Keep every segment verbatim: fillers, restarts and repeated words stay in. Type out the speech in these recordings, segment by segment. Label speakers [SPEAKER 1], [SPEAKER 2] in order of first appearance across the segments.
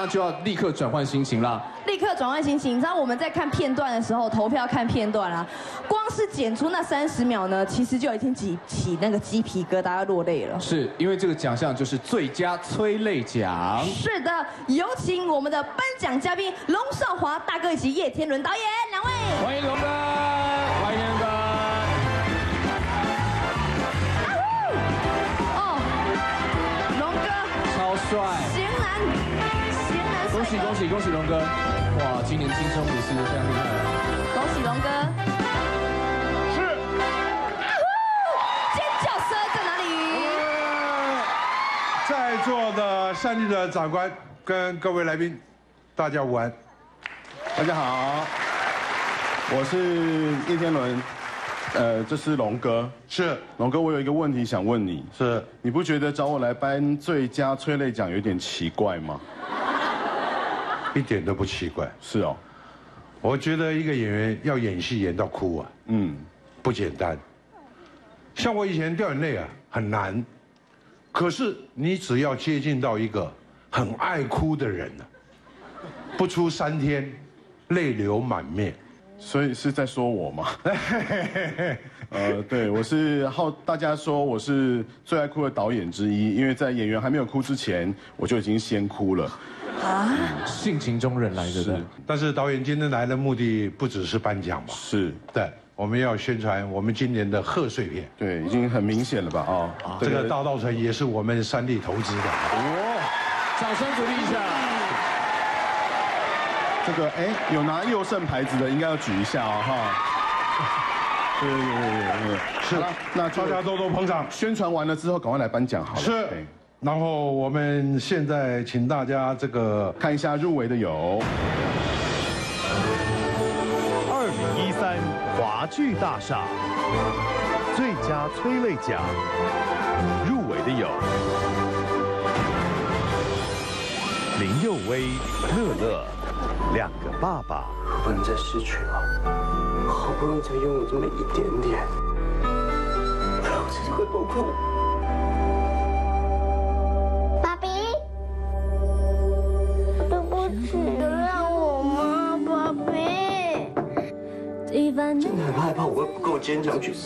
[SPEAKER 1] 那就要立刻转换心情啦。
[SPEAKER 2] 立刻转换心情，你知道我们在看片段的时候，投票看片段啊，光是剪出那三十秒呢，其实就已经起起那个鸡皮疙瘩，要落泪了。
[SPEAKER 1] 是因为这个奖项就是最佳催泪奖。
[SPEAKER 2] 是的，有请我们的颁奖嘉宾龙少华大哥以及叶天伦导演两位。
[SPEAKER 1] 欢迎龙哥，欢迎龙哥。
[SPEAKER 2] 哦，龙哥，
[SPEAKER 1] 超帅，
[SPEAKER 2] 型男，型男帅哥。
[SPEAKER 1] 恭喜恭喜恭喜龙哥！哇，今年金钟也是非常厉害。
[SPEAKER 2] 恭喜龙哥。
[SPEAKER 3] 是。
[SPEAKER 2] 尖叫声在哪里？
[SPEAKER 3] 在座的三立的长官跟各位来宾，大家午安。
[SPEAKER 4] 大家好，我是叶天伦，呃，这是龙哥。
[SPEAKER 3] 是。
[SPEAKER 4] 龙哥，我有一个问题想问你。
[SPEAKER 3] 是。
[SPEAKER 4] 你不觉得找我来颁最佳催泪奖有点奇怪吗？
[SPEAKER 3] 一点都不奇怪。
[SPEAKER 4] 是哦。
[SPEAKER 3] 我觉得一个演员要演戏演到哭啊，嗯，不简单。像我以前掉眼泪啊，很难。可是你只要接近到一个很爱哭的人呢，不出三天，泪流满面。
[SPEAKER 4] 所以是在说我吗？呃，对，我是好大家说我是最爱哭的导演之一，因为在演员还没有哭之前，我就已经先哭了。
[SPEAKER 1] 啊，性情中人来的。
[SPEAKER 3] 但是导演今天来的目的不只是颁奖吧？
[SPEAKER 4] 是。
[SPEAKER 3] 对，我们要宣传我们今年的贺岁片。
[SPEAKER 4] 对，已经很明显了吧？哦，
[SPEAKER 3] 这个大稻埕也是我们三立投资的。
[SPEAKER 1] 哦，掌声鼓励一下。
[SPEAKER 4] 这个哎，有拿佑胜牌子的应该要举一下哦，哈。对对对对对，
[SPEAKER 3] 是。那大家多多捧场。
[SPEAKER 4] 宣传完了之后，赶快来颁奖好了。
[SPEAKER 3] 是。然后我们现在请大家这个
[SPEAKER 4] 看一下入围的有。
[SPEAKER 5] 二零一三华剧大赏最佳催泪奖，入围的有林佑威、乐乐。两个爸爸，
[SPEAKER 6] 不能再失去了，好不容易才拥有这么一点点，不然我自己会崩溃。
[SPEAKER 7] 爸比，对不起，原谅我吗，爸比？
[SPEAKER 6] 真的很害怕我会不够坚强去，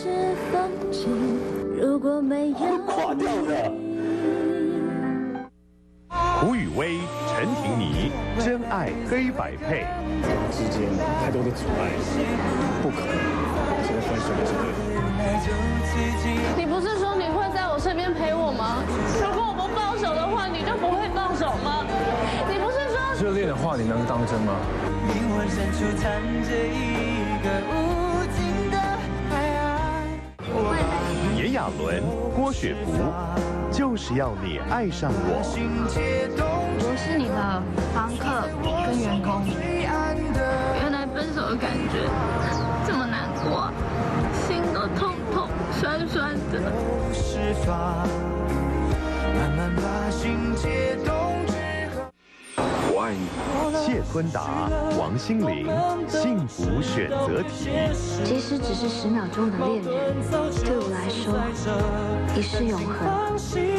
[SPEAKER 6] 会垮掉的。
[SPEAKER 5] 胡宇威、陈婷妮，真爱黑白配。
[SPEAKER 8] 之间太多的阻碍，不可能，现在分手就是对的。
[SPEAKER 9] 你不是说你会在我身边陪我吗？如果我不放手的话，你就不会放手吗？你不是说
[SPEAKER 8] 热恋的话，你能当真吗？
[SPEAKER 5] 炎亚纶、郭雪芙，就是要你爱上我。
[SPEAKER 9] 我是你的房客跟员工，原来分手的感觉这么难过，心都痛痛酸酸的。
[SPEAKER 6] 我爱你。
[SPEAKER 5] 谢坤达、王心凌，幸福选择题。
[SPEAKER 10] 即使只是十秒钟的恋人，对我来说已是永恒。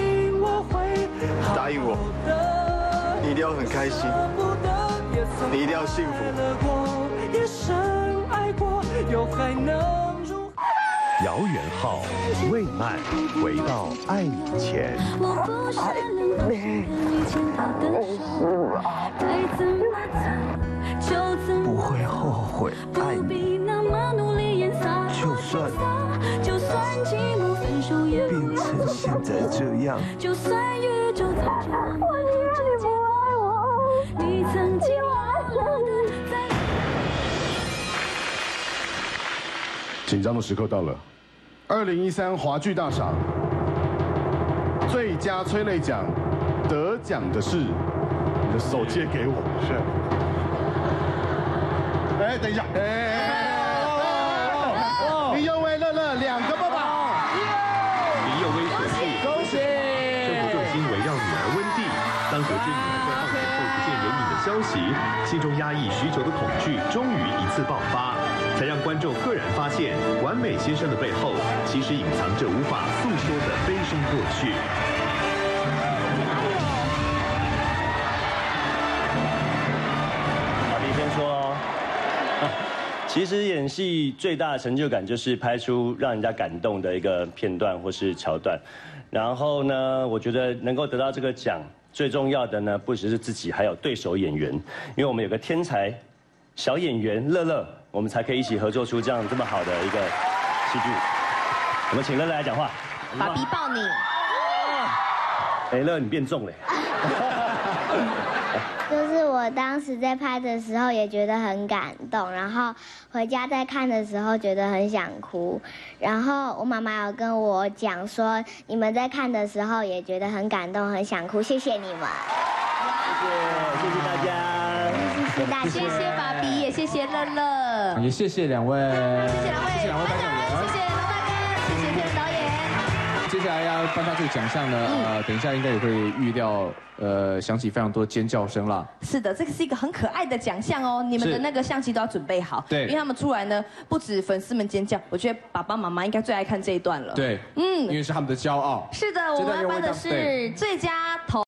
[SPEAKER 6] 答应我，你一定要很开心，你一定要幸福。
[SPEAKER 5] 姚元浩、魏曼，回到爱以前。
[SPEAKER 6] 不会后悔爱你，就算变成现在这样。
[SPEAKER 4] 紧张的时刻到了，二零一三华剧大赏最佳催泪奖得奖的是，你的手借给我。
[SPEAKER 3] 是。哎，等一下，哎，
[SPEAKER 4] 林佑威、乐乐两个爸爸。
[SPEAKER 5] 林佑威所幸，
[SPEAKER 1] 恭喜！
[SPEAKER 5] 生活重心围绕女儿温蒂。当得知女儿在放学后不见人影的消息，心中压抑许久的恐惧终于一次爆发。才让观众赫然发现，完美先生的背后，其实隐藏着无法诉说的悲伤过去。
[SPEAKER 11] 其实演戏最大的成就感就是拍出让人家感动的一个片段或是桥段。然后呢，我觉得能够得到这个奖，最重要的呢，不只是自己，还有对手演员，因为我们有个天才小演员乐乐，我们才可以一起合作出这样这么好的一个戏剧。我们请乐乐来讲话。
[SPEAKER 2] 爸比抱你。
[SPEAKER 11] 哎，乐乐你变重了。
[SPEAKER 7] 就是我当时在拍的时候也觉得很感动，然后回家在看的时候觉得很想哭，然后我妈妈有跟我讲说，你们在看的时候也觉得很感动，很想哭，谢谢你们。
[SPEAKER 11] 谢谢，谢谢大家，
[SPEAKER 7] 谢谢大家，
[SPEAKER 2] 谢谢爸比，也谢谢乐乐，
[SPEAKER 1] 也谢谢两位，
[SPEAKER 2] 谢谢两位，
[SPEAKER 1] 谢谢两位颁奖人，
[SPEAKER 2] 谢谢龙大哥，谢谢天人导演。
[SPEAKER 1] 接下来要颁发这个奖项呢，呃，等一下应该也会预料，呃，响起非常多尖叫声啦。
[SPEAKER 2] 是的，这个是一个很可爱的奖项哦，你们的那个相机都要准备好，
[SPEAKER 1] 对，
[SPEAKER 2] 因为他们出来呢，不止粉丝们尖叫，我觉得爸爸妈妈应该最爱看这一段了。
[SPEAKER 1] 对，嗯，因为是他们的骄傲。
[SPEAKER 2] 是的，我们颁的是最佳头。